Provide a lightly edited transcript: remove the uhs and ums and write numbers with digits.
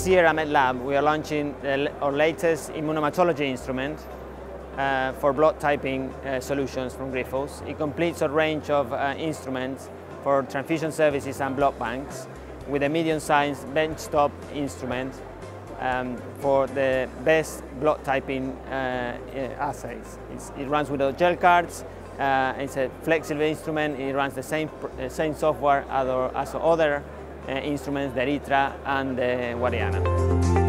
This year at MEDLAB we are launching our latest immunohematology instrument for blood typing solutions from Grifols. It completes a range of instruments for transfusion services and blood banks with a medium-sized benchtop instrument for the best blood typing assays. It runs without gel cards. It's a flexible instrument. It runs the same software as other instruments, the Erytra and the Guadiana.